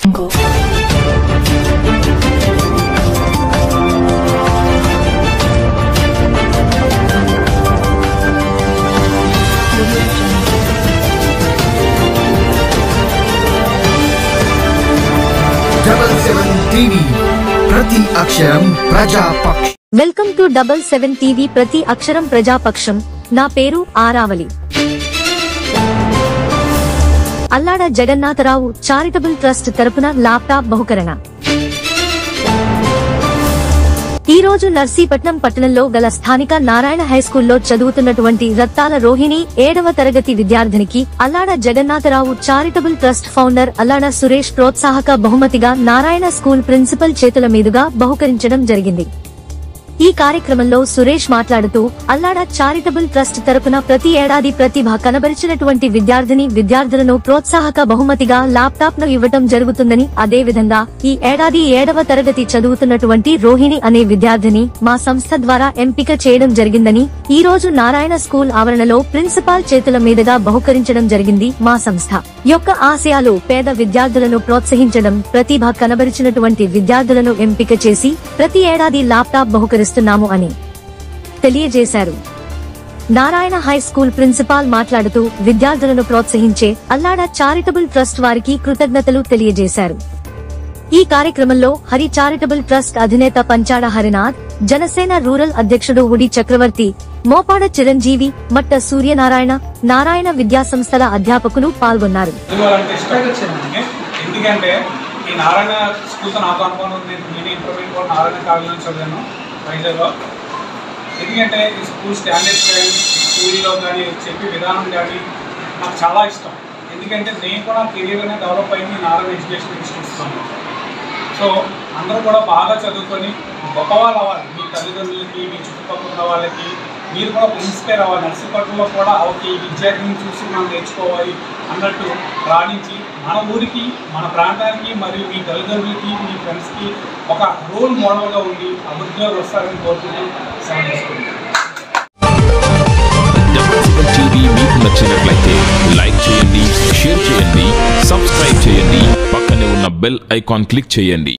Go. TV ప్రతి అక్షరం ప్రజాపక్షం. Welcome to 77 TV ప్రతి అక్షరం ప్రజాపక్షం. నా పేరు ఆరావళి. అల్లాడ జగన్నాథరావు చారిటబుల్ ట్రస్ట్ తరపున ల్యాప్టాప్ బహుకరణ. ఈ రోజు నర్సీపట్నం పట్టణంలో గల స్థానిక నారాయణ హైస్కూల్లో చదువుతున్నటువంటి రత్తాల రోహిణి 7వ తరగతి విద్యార్థినికి Allada Jagannatharao charitable trust founder Allada Suresh ప్రోత్సాహక బహుమతిగా నారాయణ స్కూల్ ప్రిన్సిపల్ చేతుల మీదుగా బహుకరించడం జరిగింది. ఈ కార్యక్రమంలో సురేష్ మాట్లాడుతూ అల్లాడ చారిటబుల్ ట్రస్ట్ తరపున ప్రతి ఏడాది ప్రతిభ కనబరిచినటువంటి విద్యార్థులను ప్రోత్సాహక బహుమతిగా ల్యాప్టాప్ ను ఇవ్వటం జరుగుతుందని, అదే విధంగా ఈ ఏడాది 7వ తరగతి చదువుతున్నటువంటి రోహిణి అనే విద్యార్థిని మా సంస్థ ద్వారా ఎంపిక చేయడం జరిగిందని, ఈ రోజు నారాయణ స్కూల్ ఆవరణలో ప్రిన్సిపాల్ చేతుల మీదుగా బహుకరించడం జరిగింది. మా సంస్థ యొక్క ఆశయాలు పేద విద్యార్థులను ప్రోత్సహించడం, ప్రతిభ కనబరిచినటువంటి విద్యార్థులను ఎంపిక చేసి ప్రతి ఏడాది ల్యాప్టాప్ బహుకరిస్తున్నాము అని తెలియజేశారు. నారాయణ హై స్కూల్ ప్రిన్సిపాల్ మాట్లాడుతూ విద్యార్థులను ప్రోత్సహించే అల్లాడ చారిటబుల్ ట్రస్ట్ వారికి కృతజ్ఞతలు తెలియజేశారు. ఈ కార్యక్రమంలో హరి చారిటబుల్ ట్రస్ట్ అధినేత పంచాడ హరినాథ్, జనసేన రూరల్ అధ్యక్షుడు ఉడి చక్రవర్తి, మోపాడ చిరంజీవి, మట్ట సూర్యనారాయణ, నారాయణ విద్యా సంస్థల అధ్యాపకులు పాల్గొన్నారు. ఎందుకంటే ఈ నారాయణ స్కూల్తో నాకు అనుభవం ఉంది. నేను ఇంటర్మీడియట్ కూడా నారాయణ కాలేజీలో చదివాను వైజాగ్లో. ఎందుకంటే ఈ స్కూల్ స్టాండర్డ్స్ కానీ స్కూల్లో కానీ చెప్పే విధానం కానీ నాకు చాలా ఇష్టం. ఎందుకంటే నేను కూడా కెరీర్ అనేది డెవలప్ అయింది నారాయణ ఎడ్యుకేషన్ ఇన్స్టిట్యూట్స్లో. సో అందరూ కూడా బాగా చదువుకొని గొప్పవాళ్ళు అవ్వాలి. మీ తల్లిదండ్రులకి, మీ చుట్టుపక్కల ఉన్న వాళ్ళకి మీరు కూడా ఇన్స్పైర్ అవ్వాలి. నర్సీపట్నంలో కూడా ఈ విద్యార్థిని చూసి మనం నేర్చుకోవాలి అన్నట్టు రాణించి మన ఊరికి, మన ప్రాంతానికి మరియు మీ తల్లిదండ్రులకి, మీ ఫ్రెండ్స్కి ఒక రోల్ మోడల్గా ఉండి అభివృద్ధిలో వస్తారని కోరుకుంటూ సెలవు తీసుకుంటాం. టీవీ మీకు నచ్చినట్లయితే లైక్ చేయండి, షేర్ చేయండి, సబ్స్క్రైబ్ చేయండి, పక్కనే ఉన్న బెల్ ఐకాన్ క్లిక్ చేయండి.